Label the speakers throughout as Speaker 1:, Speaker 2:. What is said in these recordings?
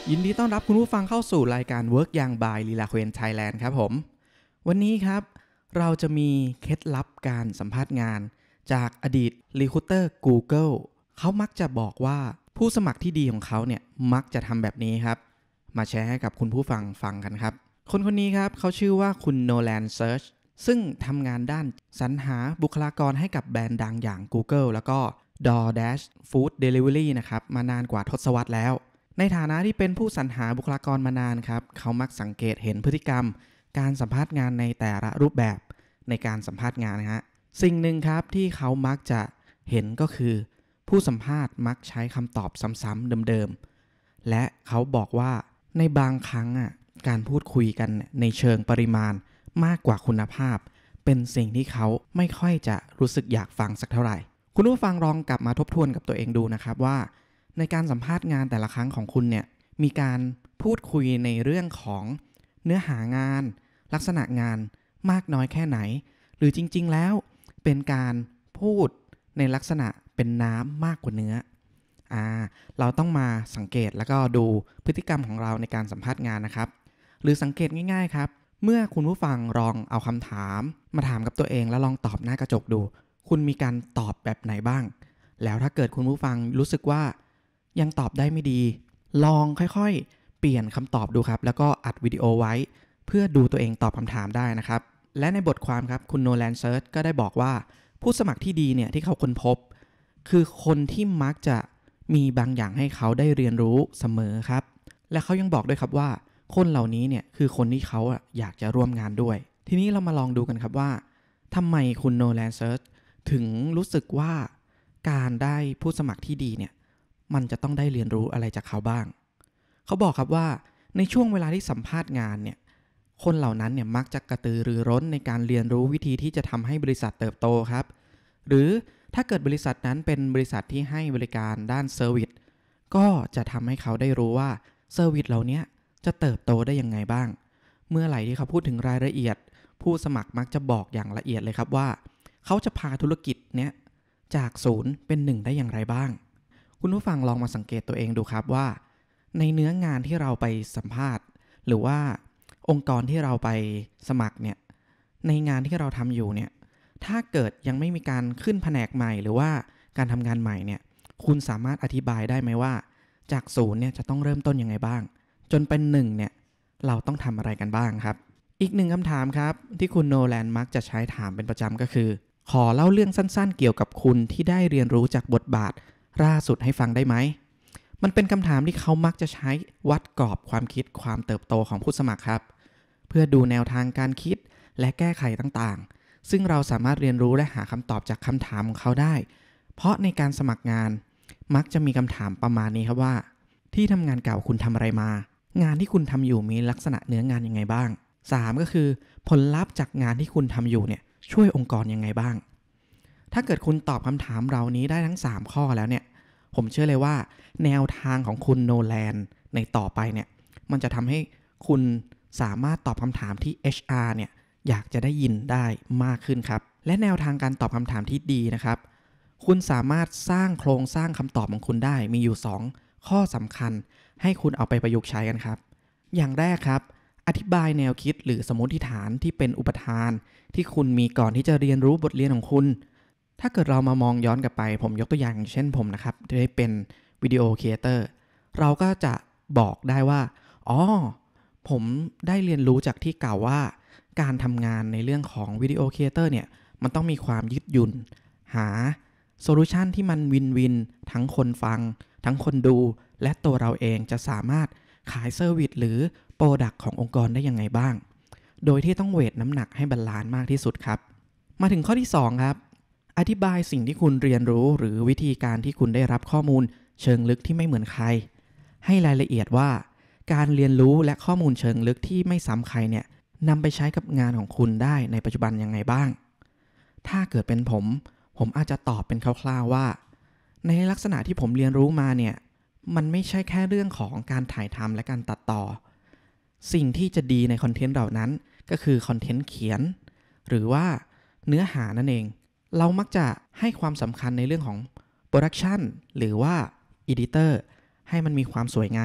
Speaker 1: ยินดีต้อนรับคุณผู้ฟังเข้าสู่รายการ Work อย่าง by ลีลาเควนไทยแลนด์ครับผมวันนี้ครับเราจะมีเคล็ดลับการสัมภาษณ์งานจากอดีต Recruiter Google เขามักจะบอกว่าผู้สมัครที่ดีของเขาเนี่ยมักจะทำแบบนี้ครับมาแชร์ให้กับคุณผู้ฟังฟังกันครับคนนี้ครับเขาชื่อว่าคุณโนแลนเซิร์ชซึ่งทำงานด้านสรรหาบุคลากรให้กับแบรนด์ดังอย่าง Google แล้วก็ DoorDash Food Delivery นะครับมานานกว่าทศวรรษแล้วในฐานะที่เป็นผู้สรรหาบุคลากรมานานครับเขามักสังเกตเห็นพฤติกรรมการสัมภาษณ์งานในแต่ละรูปแบบในการสัมภาษณ์งานนะฮะสิ่งหนึ่งครับที่เขามักจะเห็นก็คือผู้สัมภาษณ์มักใช้คำตอบซ้ำๆเดิมๆและเขาบอกว่าในบางครั้งการพูดคุยกันในเชิงปริมาณมากกว่าคุณภาพเป็นสิ่งที่เขาไม่ค่อยจะรู้สึกอยากฟังสักเท่าไหร่คุณผู้ฟังลองกลับมาทบทวนกับตัวเองดูนะครับว่าในการสัมภาษณ์งานแต่ละครั้งของคุณเนี่ยมีการพูดคุยในเรื่องของเนื้อหางานลักษณะงานมากน้อยแค่ไหนหรือจริงๆแล้วเป็นการพูดในลักษณะเป็นน้ำมากกว่าเนื้อเราต้องมาสังเกตแล้วก็ดูพฤติกรรมของเราในการสัมภาษณ์งานนะครับหรือสังเกตง่ายๆครับเมื่อคุณผู้ฟังลองเอาคำถามมาถามกับตัวเองแล้วลองตอบหน้ากระจกดูคุณมีการตอบแบบไหนบ้างแล้วถ้าเกิดคุณผู้ฟังรู้สึกว่ายังตอบได้ไม่ดีลองค่อยๆเปลี่ยนคำตอบดูครับแล้วก็อัดวิดีโอไว้เพื่อดูตัวเองตอบคำถามได้นะครับและในบทความครับคุณโนแลนเซิร์ชก็ได้บอกว่าผู้สมัครที่ดีเนี่ยที่เขาค้นพบคือคนที่มักจะมีบางอย่างให้เขาได้เรียนรู้เสมอครับและเขายังบอกด้วยครับว่าคนเหล่านี้เนี่ยคือคนที่เขาอยากจะร่วมงานด้วยทีนี้เรามาลองดูกันครับว่าทำไมคุณโนแลนเซิร์ชถึงรู้สึกว่าการได้ผู้สมัครที่ดีเนี่ยมันจะต้องได้เรียนรู้อะไรจากเขาบ้างเขาบอกครับว่าในช่วงเวลาที่สัมภาษณ์งานเนี่ยคนเหล่านั้นเนี่ยมักจะกระตือรือร้นในการเรียนรู้วิธีที่จะทำให้บริษัทเติบโตครับหรือถ้าเกิดบริษัทนั้นเป็นบริษัทที่ให้บริการด้านเซอร์วิสก็จะทำให้เขาได้รู้ว่าเซอร์วิสเหล่านี้จะเติบโตได้ยังไงบ้างเมื่อไหร่ที่เขาพูดถึงรายละเอียดผู้สมัครมักจะบอกอย่างละเอียดเลยครับว่าเขาจะพาธุรกิจเนี้ยจาก0เป็น1ได้อย่างไรบ้างคุณผู้ฟังลองมาสังเกตตัวเองดูครับว่าในเนื้องานที่เราไปสัมภาษณ์หรือว่าองค์กรที่เราไปสมัครเนี่ยในงานที่เราทำอยู่เนี่ยถ้าเกิดยังไม่มีการขึ้นแผนกใหม่หรือว่าการทำงานใหม่เนี่ยคุณสามารถอธิบายได้ไหมว่าจาก0เนี่ยจะต้องเริ่มต้นยังไงบ้างจนเป็น1เนี่ยเราต้องทำอะไรกันบ้างครับอีกหนึ่งคำถามครับที่คุณโนแลนมักจะใช้ถามเป็นประจำก็คือขอเล่าเรื่องสั้นๆเกี่ยวกับคุณที่ได้เรียนรู้จากบทบาทล่าสุดให้ฟังได้ไหมมันเป็นคำถามที่เขามักจะใช้วัดกรอบความคิดความเติบโตของผู้สมัครครับเพื่อดูแนวทางการคิดและแก้ไขต่างๆซึ่งเราสามารถเรียนรู้และหาคำตอบจากคำถามของเขาได้เพราะในการสมัครงานมักจะมีคำถามประมาณนี้ครับว่าที่ทำงานเก่าคุณทำอะไรมางานที่คุณทำอยู่มีลักษณะเนื้องานยังไงบ้าง3ก็คือผลลัพธ์จากงานที่คุณทำอยู่เนี่ยช่วยองค์กรยังไงบ้างถ้าเกิดคุณตอบคำถามเหล่านี้ได้ทั้ง3ข้อแล้วเนี่ยผมเชื่อเลยว่าแนวทางของคุณโนแลนในต่อไปเนี่ยมันจะทำให้คุณสามารถตอบคำถามที่ HR เนี่ยอยากจะได้ยินได้มากขึ้นครับและแนวทางการตอบคำถามที่ดีนะครับคุณสามารถสร้างโครงสร้างคำตอบของคุณได้มีอยู่2ข้อสำคัญให้คุณเอาไปประยุกต์ใช้กันครับอย่างแรกครับอธิบายแนวคิดหรือสมมติฐานที่เป็นอุปทานที่คุณมีก่อนที่จะเรียนรู้บทเรียนของคุณถ้าเกิดเรามามองย้อนกลับไปผมยกตัวอย่างเช่นผมนะครับที่ได้เป็นวิดีโอครีเอเตอร์เราก็จะบอกได้ว่าผมได้เรียนรู้จากที่กล่าวว่าการทำงานในเรื่องของวิดีโอครีเอเตอร์เนี่ยมันต้องมีความยืดหยุ่นหาโซลูชันที่มันวินวินทั้งคนฟังทั้งคนดูและตัวเราเองจะสามารถขายเซอร์วิสหรือโปรดักต์ขององค์กรได้ยังไงบ้างโดยที่ต้องเวทน้ำหนักให้บาลานซ์มากที่สุดครับมาถึงข้อที่2ครับอธิบายสิ่งที่คุณเรียนรู้หรือวิธีการที่คุณได้รับข้อมูลเชิงลึกที่ไม่เหมือนใครให้รายละเอียดว่าการเรียนรู้และข้อมูลเชิงลึกที่ไม่ซ้ำใครเนี่ยนำไปใช้กับงานของคุณได้ในปัจจุบันยังไงบ้างถ้าเกิดเป็นผมอาจจะตอบเป็นคร่าวๆว่าในลักษณะที่ผมเรียนรู้มาเนี่ยมันไม่ใช่แค่เรื่องของการถ่ายทำและการตัดต่อสิ่งที่จะดีในคอนเทนต์เหล่านั้นก็คือคอนเทนต์เขียนหรือว่าเนื้อหานั่นเองเรามักจะให้ความสำคัญในเรื่องของโปรดักชันหรือว่าอีดิเตอร์ให้มันมีความสวยงาม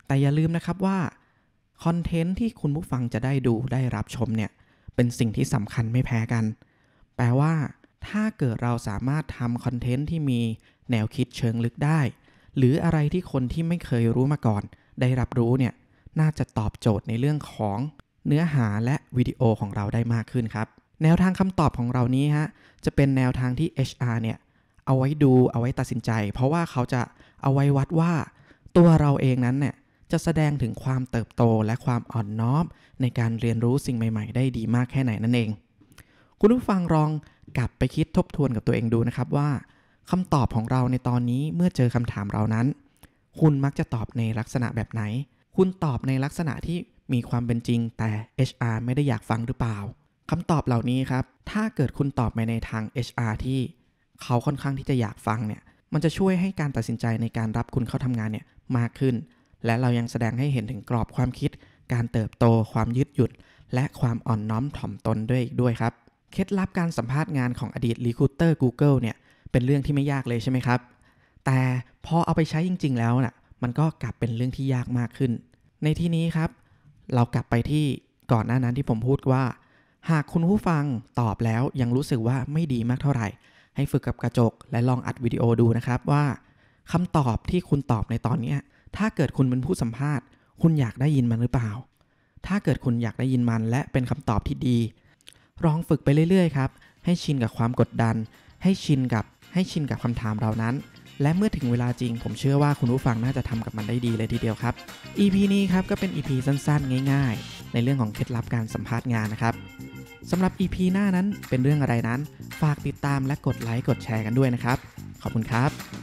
Speaker 1: แต่อย่าลืมนะครับว่าคอนเทนต์ที่คุณผู้ฟังจะได้ดูได้รับชมเนี่ยเป็นสิ่งที่สำคัญไม่แพ้กันแปลว่าถ้าเกิดเราสามารถทำคอนเทนต์ที่มีแนวคิดเชิงลึกได้หรืออะไรที่คนที่ไม่เคยรู้มาก่อนได้รับรู้เนี่ยน่าจะตอบโจทย์ในเรื่องของเนื้อหาและวิดีโอของเราได้มากขึ้นครับแนวทางคำตอบของเรานี้ฮะจะเป็นแนวทางที่ HR เนี่ยเอาไว้ดูเอาไว้ตัดสินใจเพราะว่าเขาจะเอาไว้วัดว่าตัวเราเองนั้นเนี่ยจะแสดงถึงความเติบโตและความอ่อนน้อมในการเรียนรู้สิ่งใหม่ๆได้ดีมากแค่ไหนนั่นเองคุณผู้ฟังลองกลับไปคิดทบทวนกับตัวเองดูนะครับว่าคำตอบของเราในตอนนี้เมื่อเจอคำถามเรานั้นคุณมักจะตอบในลักษณะแบบไหนคุณตอบในลักษณะที่มีความเป็นจริงแต่ HR ไม่ได้อยากฟังหรือเปล่าคำตอบเหล่านี้ครับถ้าเกิดคุณตอบไปในทาง HR ที่เขาค่อนข้างที่จะอยากฟังเนี่ยมันจะช่วยให้การตัดสินใจในการรับคุณเข้าทำงานเนี่ยมากขึ้นและเรายังแสดงให้เห็นถึงกรอบความคิดการเติบโตความยืดหยุ่นและความอ่อนน้อมถ่อมตนด้วยครับเคล็ดลับการสัมภาษณ์งานของอดีต Recruiter Google เนี่ยเป็นเรื่องที่ไม่ยากเลยใช่ไหมครับแต่พอเอาไปใช้จริงๆแล้วน่ะมันก็กลับเป็นเรื่องที่ยากมากขึ้นในที่นี้ครับเรากลับไปที่ก่อนหน้านั้นที่ผมพูดว่าหากคุณผู้ฟังตอบแล้วยังรู้สึกว่าไม่ดีมากเท่าไหร่ให้ฝึกกับกระจกและลองอัดวิดีโอดูนะครับว่าคำตอบที่คุณตอบในตอนนี้ถ้าเกิดคุณเป็นผู้สัมภาษณ์คุณอยากได้ยินมันหรือเปล่าถ้าเกิดคุณอยากได้ยินมันและเป็นคำตอบที่ดีลองฝึกไปเรื่อยๆครับให้ชินกับความกดดันให้ชินกับคำถามเหล่านั้นและเมื่อถึงเวลาจริงผมเชื่อว่าคุณผู้ฟังน่าจะทำกับมันได้ดีเลยทีเดียวครับ EP นี้ครับก็เป็น EP สั้นๆง่ายๆในเรื่องของเคล็ดลับการสัมภาษณ์งานนะครับสำหรับ EP หน้านั้นเป็นเรื่องอะไรนั้นฝากติดตามและกดไลค์กดแชร์กันด้วยนะครับขอบคุณครับ